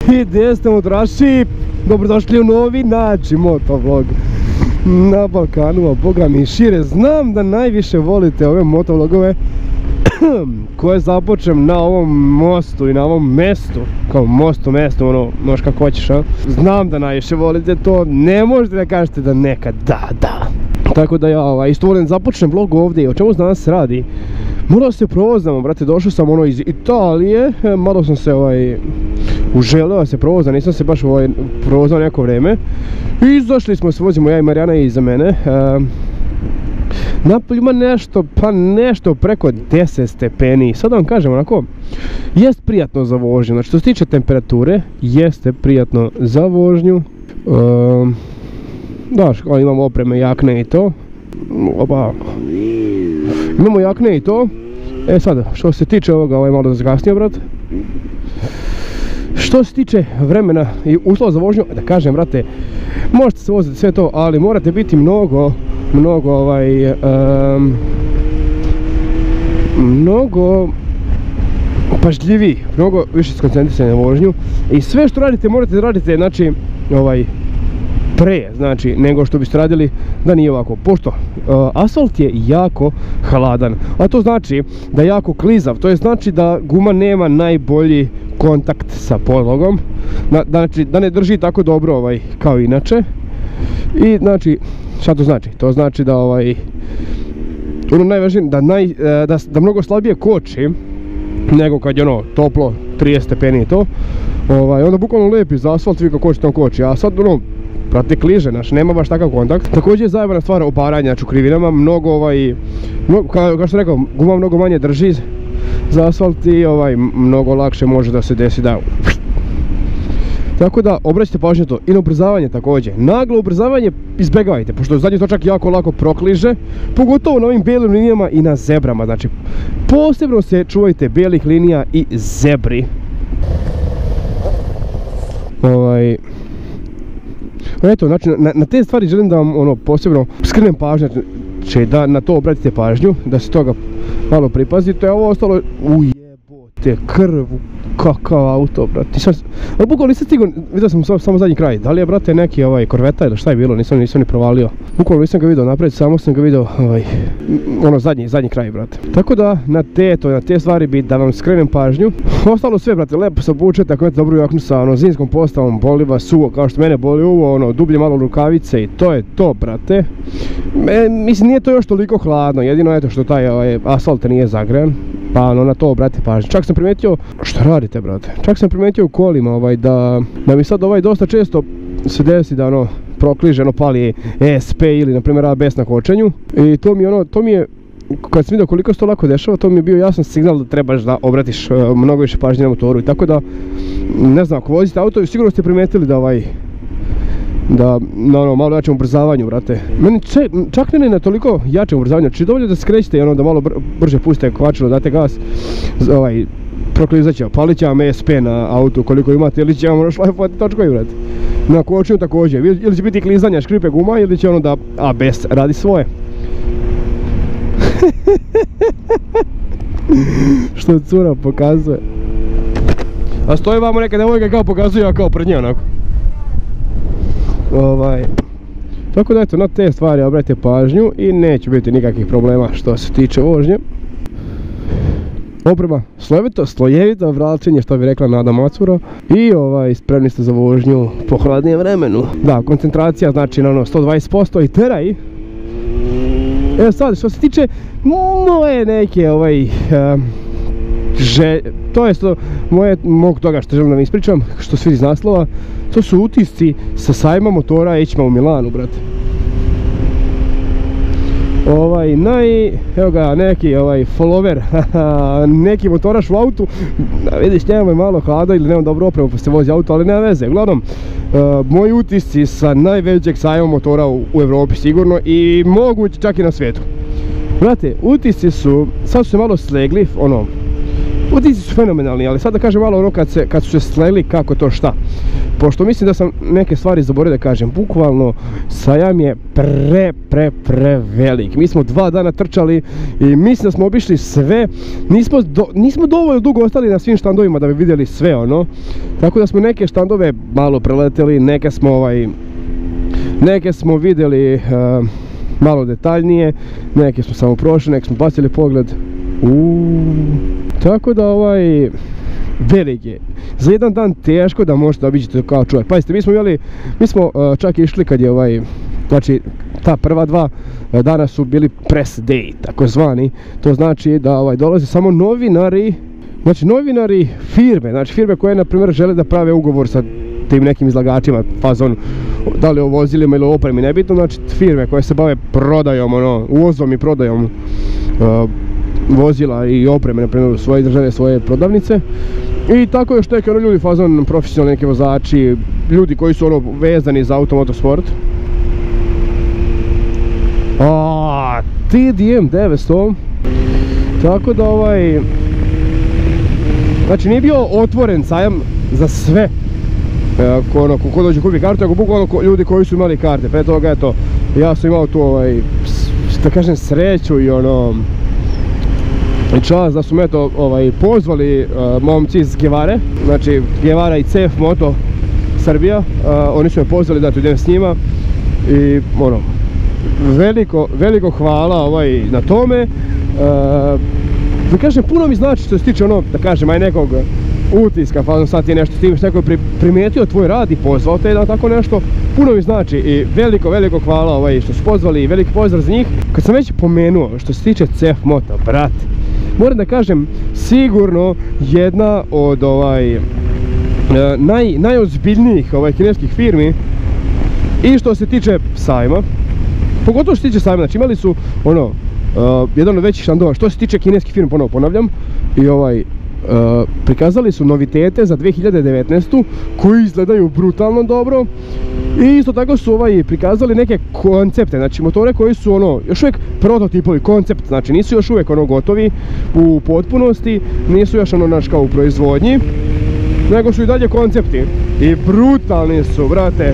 I gdje ste motoraši? Dobrodošli u novi način motovlog na Balkanu, a boga mi šire. Znam da najviše volite ove motovlogove koje započnem na ovom mostu i na ovom mestu, kao mestu, ono, možeš kako hoćeš, a? Znam da najviše volite to, ne možete da kažete da nekad, da. Tako da ja isto volim započnem vlog ovdje. O čemu danas radi? Morao se provozamo, brate, došao sam ono iz Italije, malo sam se uželeo da se provozam, nisam se baš provozao neko vrijeme. I izašli smo, se vozimo ja i Marijana iza mene. Napolju ima nešto preko 10 stepeni. Sad da vam kažem onako, jest prijatno za vožnju. Znači što se tiče temperature, jeste prijatno za vožnju. Da, imamo opreme, jakne i to. Opa. Imamo jakne i to. E sad, što se tiče ovoga, ovo je malo zakasnio, brat. Što se tiče vremena i uslova za vožnju, da kažem, brate, možete se voziti sve to, ali morate biti mnogo pažljiviji, mnogo više skoncentrisani na vožnju. I sve što radite, morate da radite, znači, znači, nego što biste radili da nije ovako. Pošto asfalt je jako hladan, a to znači da je jako klizav, to je znači da guma nema najbolji kontakt sa podlogom, znači da ne drži tako dobro kao inače. I znači, šta to znači? To znači da ono najvažnije, da mnogo slabije koči nego kad je ono toplo, 30 stepeni i to, onda bukvalno lepi za asfalt, vi kako koči, koči, a sad ono, brate, kliže, znaš, nema baš takav kontakt. Također je zajebana stvar obaranja, znači u krivinama, kao što sam rekao, guma mnogo manje drži za asfalt i mnogo lakše može da se desi da... Tako da, obraćajte pažnju to. I na ubrzavanje također. Naglo ubrzavanje izbjegavajte, pošto zadnji točak jako lako prokliže, pogotovo na ovim bijelim linijama i na zebrama. Znači, posebno se čuvajte bijelih linija i zebri. Eto, znači, na te stvari želim da vam posebno skrenem pažnju, znači da na to obratite pažnju, da se toga malo pripazite, a ovo ostalo, ujebote, krv, kakav auto, brate. Ali bukvalno nisam stigao, vidio sam samo zadnji kraj, da li je, brate, neki korveta ili šta je bilo, nisam ni provalio. Bukvalno nisam ga vidio naprijed, samo sam ga vidio, zadnji kraj, brate. Tako da, na te stvari bi da vam skrenem pažnju. Ostalo sve, brate, lepo se obučete, ako imate dobru jaknu sa zimskom postavom, boli vas suvo, kao što mene boli uvo, dublje malo rukavice i to je to, brate. Mislim, nije to još toliko hladno, jedino eto što taj asfalt nije zagrejan, pa na to obratite pažnju. Čak sam primijetio, šta radite, brate? Čak sam primijetio u kolima da mi sad dosta često se desi da prokliže, pali ESP ili na primjer ABS na kočenju. I to mi je, kad sam vidio koliko se to lako dešava, to mi je bio jasan signal da trebaš da obratiš mnogo više pažnje na motoru. I tako da, ne znam, ako vozite auto, sigurno ste primijetili da na malo jačem ubrzavanju, brate. Meni čak ne na toliko jačem ubrzavanju, znači dovoljno da skrećete i da malo brže pustite kvačilo, date gas, proklizat će, palit će vam ESP na autu koliko imate, ili će vam šlajfovati točkovi, brate. Na kočenju također, ili će biti klizanja škripe guma, ili će da ABS radi svoje. Što cura pokazuje. A stoje vamo neke devojke kao pokazuju, a kao pred nje onako. Tako da eto, na te stvari obratite pažnju i neće biti nikakvih problema što se tiče vožnje. Oprema, slojevito vraćanje, što bi rekla Nada Macura. I spremni ste za vožnju po hladnijem vremenu. Da, koncentracija znači na 120% i teraj. Evo sad, što se tiče moje neke to je mog toga što želim da mi ispričam, što svi iz naslova, to su utisci sa sajma motora EICMA u Milanu, brate. Evo ga, neki follower, neki motoraš u autu, vidiš, njemu je malo hlada ili nemam dobro opremu pa se vozi auto, ali nema veze. Uglavnom, moji utisci sa najvećeg sajma motora u Evropi sigurno i moguće čak i na svijetu. Brate, utisci su, sad su se malo slegli, utisci su fenomenalni, ali sad da kažem malo kad su se slegli kako to šta. pošto mislim da sam neke stvari zaboravio da kažem, bukvalno sajam je prevelik. Mi smo 2 dana trčali i mislim da smo obišli sve, nismo dovoljno dugo ostali na svim štandovima da bi vidjeli sve ono, tako da smo neke štandove malo preleteli, neke smo vidjeli malo detaljnije, neke smo samo prošli, neke smo bacili pogled. Tako da velik je. Za jedan dan teško da možete obiđete kao čovjek. Pazite, mi smo čak išli kad je znači ta prva 2 dana su bili press day, takozvani. To znači da dolaze samo novinari, znači novinari firme, znači firme koje na primjer žele da prave ugovor sa tim nekim izlagačima, fazon, da li o vozilima ili o opremi, nebitno, znači firme koje se bave prodajom, uvozom i prodajom vozila i opreme, na primjer, u svoje države, svoje prodavnice. I tako još neki ljudi, fazon, profesionalni neki vozači, ljudi koji su vezani za automotorsport. TDM 900. Tako da znači nije bio otvoren sajam za sve ko dođe kupi kartu, nego bukvalno ljudi koji su imali karte. Pre toga, eto, ja sam imao tu da kažem sreću i čast da su me to pozvali momci iz Gevare, znači Gevara i CF Moto Srbija, oni su me pozvali da tu idem s njima i veliko hvala na tome. Da kažem, puno mi znači što se tiče da kažem, nekog utiska, pa sad ti je nešto, ti imaš neko primijetio tvoj rad i pozvao te na tako nešto, puno mi znači i veliko hvala što su pozvali i veliki pozdrav za njih. Kad sam već pomenuo što se tiče CF Moto, brate, moram da kažem, sigurno jedna od najozbiljnijih kineskih firmi i što se tiče sajma, pogotovo što se tiče sajma, znači imali su jedan od većih štandova što se tiče kineskih firmi, ponovo ponavljam, i prikazali su novitete za 2019. koji izgledaju brutalno dobro i isto tako su prikazali neke koncepte, znači motore koji su još uvijek prototipovi, koncept, znači nisu još uvijek gotovi u potpunosti, nisu još kao u proizvodnji, nego su i dalje koncepti i brutalni su, brate.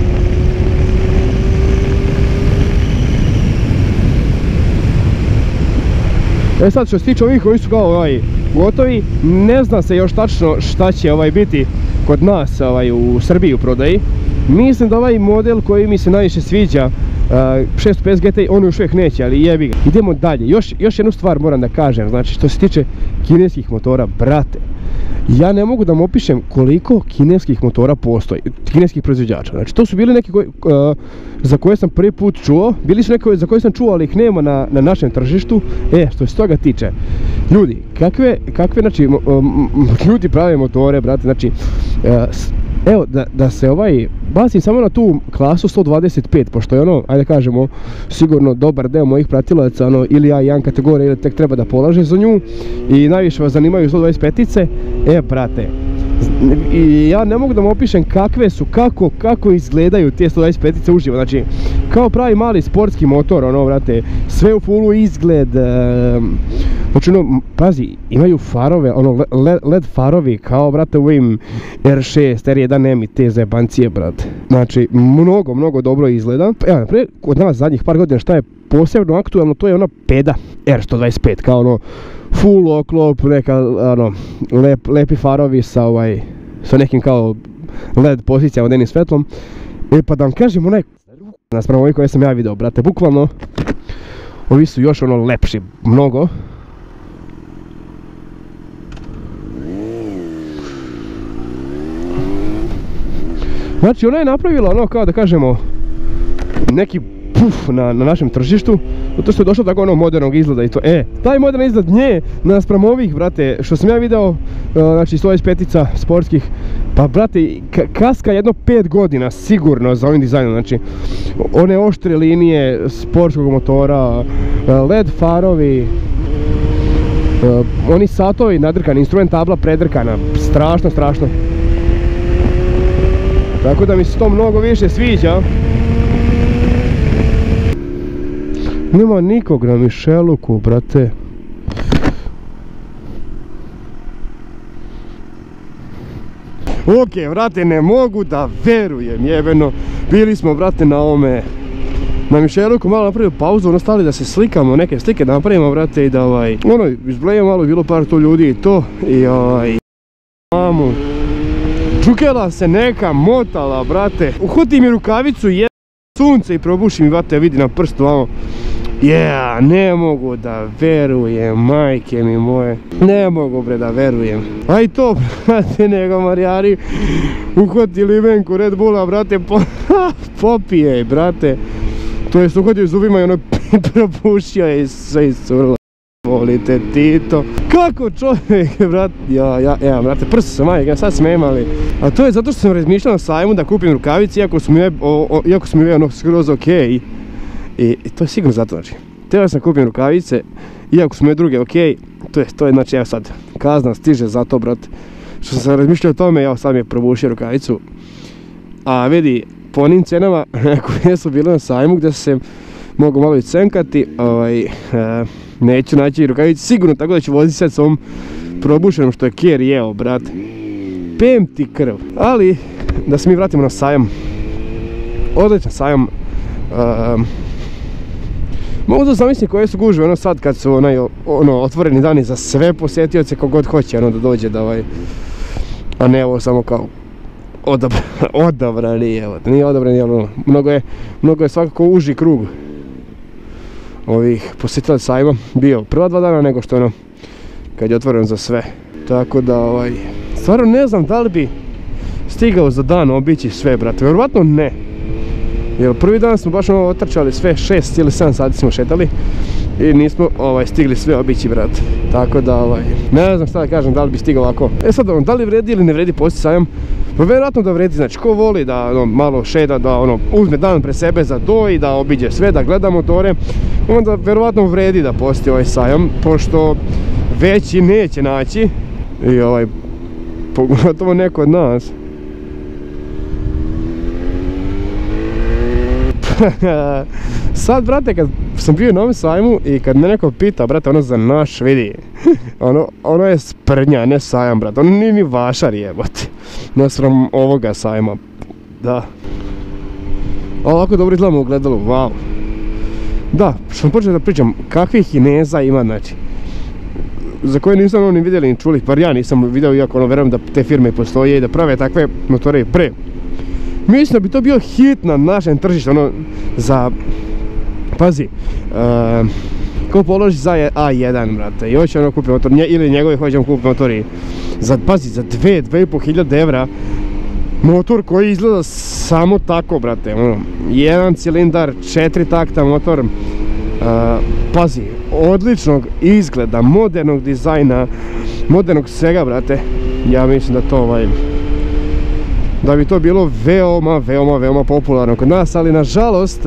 Sad što se tiče ovih koji su kao gotovi, ne zna se još tačno šta će biti kod nas u Srbiji u prodaji. Mislim da model koji mi se najviše sviđa, 650 GTI, on još uvijek neće, ali jebi ga. Idemo dalje, još jednu stvar moram da kažem, znači što se tiče kineskih motora, brate, ja ne mogu da vam opišem koliko kineskih motora postoji, kineskih proizvođača. Znači to su bili neki za koje sam prvi put čuo, bili su neki za koje sam čuo, ali ih nema na našem tržištu. Što se toga tiče, ljudi, kakve znači, ljudi prave motore, brate, znači, evo, da se bacim samo na tu klasu 125, pošto je ajde kažemo, sigurno dobar deo mojih pratilaca, ili A1 kategorija, ili tek treba da polaže za nju, i najviše vas zanimaju 125-ice, brate, i ja ne mogu da vam opišem kakve su, kako izgledaju te 125-ice uživo, znači, kao pravi mali sportski motor, brate, sve u fullu izgled, znači, pazi, imaju farove, LED farovi, kao, brate, u ovim R6, R1M i te zajebancije, brate. Znači, mnogo dobro izgleda. Evo, naprijed, kod nas zadnjih par godina šta je posebno aktualno, to je Peda R125, kao full oklop, neka, lepi farovi sa nekim kao LED pozicijama, odenim svetlom. Pa da vam kažem, naspram ovih koje sam ja video, brate, bukvalno, ovi su još lepši, mnogo. Znači, ona je napravila kao da kažemo neki puf na našem tržištu, zato što je došlo tako modernog izgleda i to, taj modern izgled nje naspram ovih, brate, što sam ja video, znači 125-ica sportskih, pa brate, kaska jedno 5 godina sigurno za ovim dizajnom, znači one oštre linije sportskog motora, LED farovi, oni satovi nadrkani, instrument tabla predrkana, strašno. Tako da mi se to mnogo više sviđa. Nema nikog na Mišeluku, brate. Ok, vrate, ne mogu da verujem, jebeno. Bili smo, vrate, na ovome, na Mišeluku, malo napravio pauzu, ono stali da se slikamo, neke slike da napravimo, vrate, i da ono, izblejemo malo, bilo par to ljudi i to, i mamu. Čukela se neka motala, brate. Uhvati mi rukavicu, sunce i probuši mi, vrate, vidi na prstu, vamo. Ne mogu da verujem, majke mi moje. Ne mogu, bre, da verujem. A i to, brate, nego Marijari uhvati limenku Red Bulla, brate, popije, brate. To jest uhvatio zubima i ono propušio je i sve iscurlo. Volite Tito. Kako čovjek, brate, brate, prsa sam majke, sad smemali. A to je zato što sam razmišljao na sajmu da kupim rukavice, iako su mi ono skroz okej. I to je sigurno zato, znači. Teo sam kupim rukavice, iako su moje druge okej. To je, znači, evo sad, kazna stiže za to, brate. Što sam razmišljao o tome, evo sad mi je probušio rukavicu. A vidi, po onim cenama koje su bile na sajmu gdje se mogu malo i cenkati, neću naći rukavice sigurno, tako da ću voziti sad s ovom probušenom što je Kjer jeo, brate. Pem ti krv. Ali, da se mi vratimo na sajam. Odličan sajam. Mogu da zamislim koje su gužve, ono sad kad su otvoreni dani za sve posjetioce, kogod hoće da dođe da a ne ovo samo kao odabrani, evo, nije odabrani, ali mnogo je svakako uži krug ovih posjetitelja sajma bio prva 2 dana nego što kad je otvoren za sve. Tako da stvarno ne znam da li bi stigao za dan obići sve, brate, vjerovatno ne. Jer prvi dan smo baš otrčali sve, 6 ili 7 sati smo šetali i nismo stigli sve obići, brate. Tako da ne znam šta da kažem, da li bi stigao ovako. Sad da li vredi ili ne vredi posjetiti sajam? Pa vjerojatno da vredi, znači ko voli da malo šeta, da uzme dan pre sebe za to i da obiđe sve, da gleda motore, onda vjerojatno vredi da posjeti ovaj sajam, pošto veći neće naći i pogotovo neko od nas. Sad, brate, kad sam bio na ovom sajmu i kad me neko pita, brate, ono za naš, vidi, ono je sprdnja, ne sajam, brate, ono nije ni vašar jebote, nasram ovoga sajma, da. Ovako dobro izgledamo u gledalu, wow. Da, što sam počeo da pričam, kakvih Kineza ima, znači, za koje nisam ni vidjeli ni čuli, par ja nisam vidio, iako verujem da te firme postoje i da prave takve motore pre. Mislim da bi to bio hit na našem tržištu, za, pazi, ko položi za A1, brate, i hoće kupi motor, ili njegovi hoćemo kupi motori, pazi, za 2-2,5 hiljade evra, motor koji izgleda samo tako, brate, jedan cilindar, 4 takta motor, pazi, odličnog izgleda, modernog dizajna, modernog svega, brate, ja mislim da to, da bi to bilo veoma popularno kod nas, ali nažalost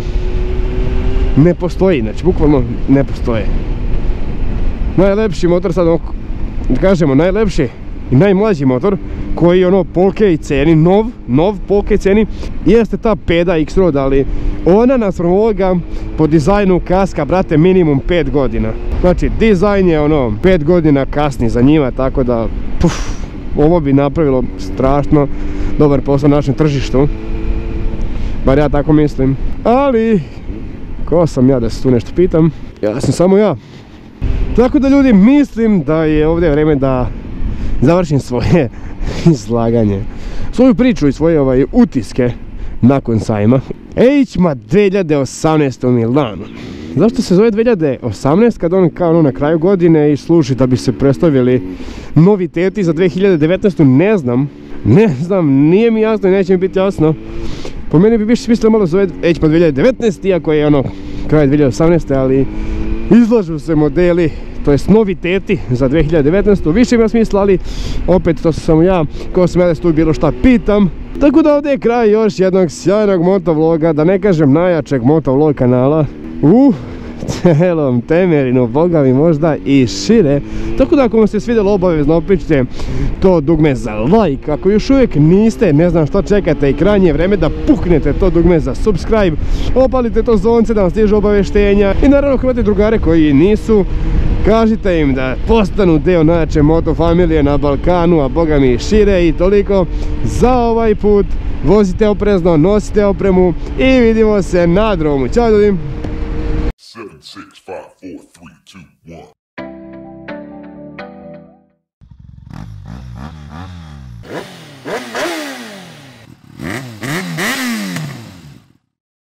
ne postoji, znači bukvalno ne postoje. Najlepši motor sad, da kažemo najlepši i najmlađi motor koji po okej ceni, nov po okej ceni, jeste ta Peda X-Road, ali ona naspram ovoga po dizajnu kaska, brate, minimum 5 godina. Znači dizajn je 5 godina kasni za njima, tako da ovo bi napravilo strašno dobar posao na našem tržištu, bar ja tako mislim. Ali ko sam ja da se tu nešto pitam, ja sam samo ja. Tako da ljudi, mislim da je ovdje vrijeme da završim svoje izlaganje, svoju priču i svoje utiske nakon sajma EICMA 2018 u Milanu. Zašto se zove 2018 kad on kao na kraju godine i služi da bi se predstavili noviteti za 2019, ne znam, nije mi jasno i neće mi biti jasno. Po meni bi više smislio malo zove EICMA 2019, iako je kraj 2018, ali izlažu se modeli, to jest noviteti za 2019, više ima smisla, ali opet to sam ja, ko sam ja da se tu bilo šta pitam. Tako da ovdje je kraj još jednog sjajnog motovloga, da ne kažem najjačeg motovlog kanala u celom Temerinu, boga mi možda i šire. Tako da ako vam se svidjelo, obavezno opičite to dugme za like. Ako još uvijek niste, ne znam što čekate, i krajnje je vreme da puknete to dugme za subscribe, opalite to zvonce da vam stižu obavještenja i naravno imate drugare koji nisu Kažite im da postanu dio najjače moto familije na Balkanu, a boga mi šire i toliko za ovaj put. Vozite oprezno, nosite opremu i vidimo se na dromu. Ćao ljudi! 7, 6, 5, 4, 3, 2, 1